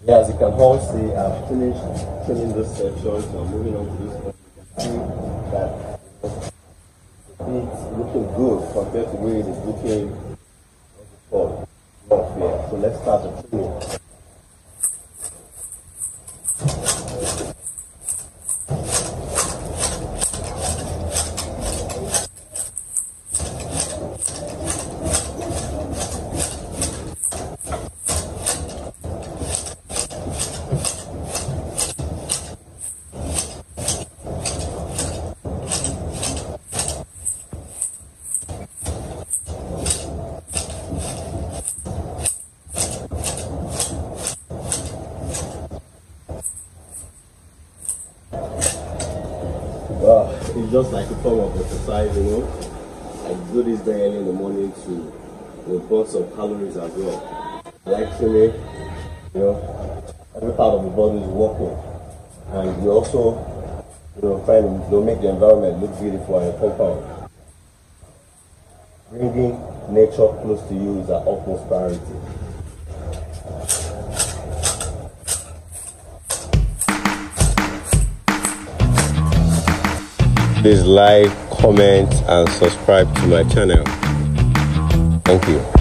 Yeah, as you can all see, I've finished trimming this section, so I'm moving on to this one. You can see that it's looking good compared to where it is looking rough here. So let's start the trimming. It's just like a form of exercise, you know. I do this very early in the morning to burn some calories as well. I like trimming, you know, every part of the body is working, and you also, you know, trying to make the environment look beautiful and compound. Bringing nature close to you is our utmost priority. Please like, comment, and subscribe to my channel. Thank you.